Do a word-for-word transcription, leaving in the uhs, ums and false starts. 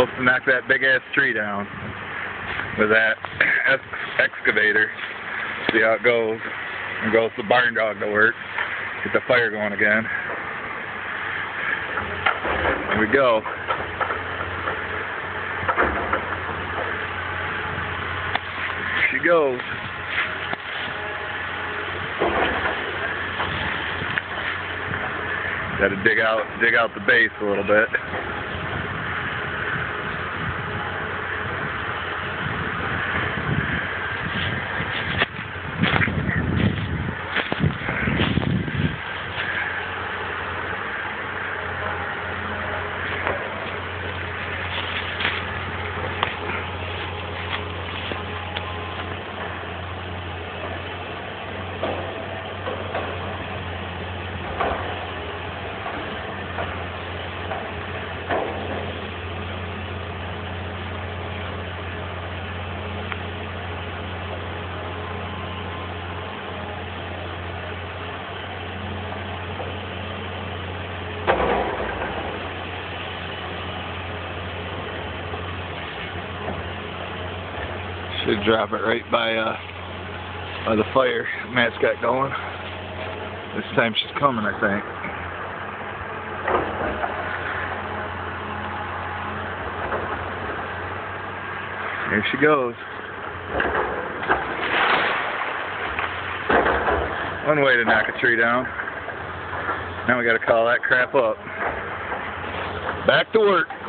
Supposed to knock that big ass tree down with that ex excavator. See how it goes. And goes the barn dog to work. Get the fire going again. Here we go. Here she goes. Got to dig out, dig out the base a little bit. Should drop it right by uh by the fire Matt's got going. This time she's coming, I think. Here she goes. One way to knock a tree down. Now we gotta call that crap up. Back to work.